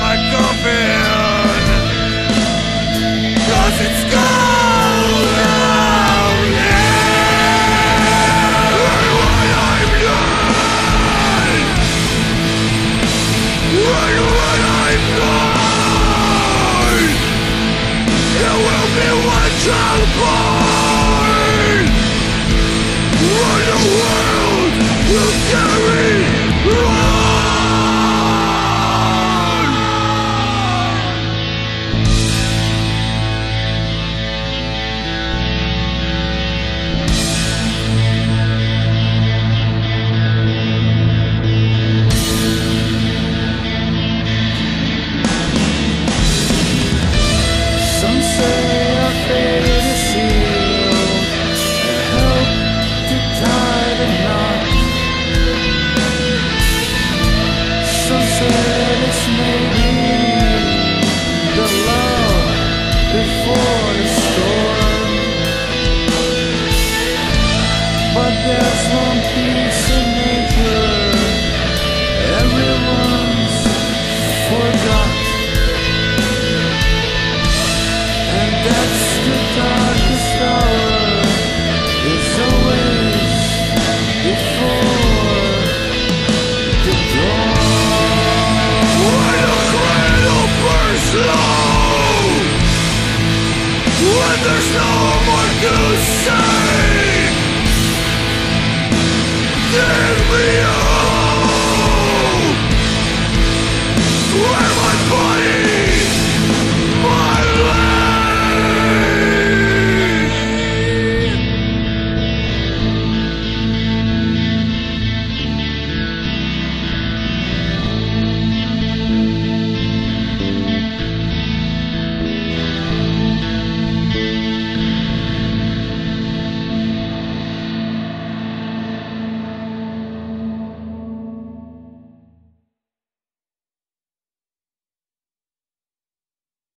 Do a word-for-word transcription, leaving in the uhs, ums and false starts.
like coffin, 'cause it's cold out here. And when I'm dead, and when I'm gone, there will be one child born, and the world will carry on. Some say our fate is sealed and help to tie the knot. Some say this may be the love before the storm, but there's one piece in nature everyone's forgotten.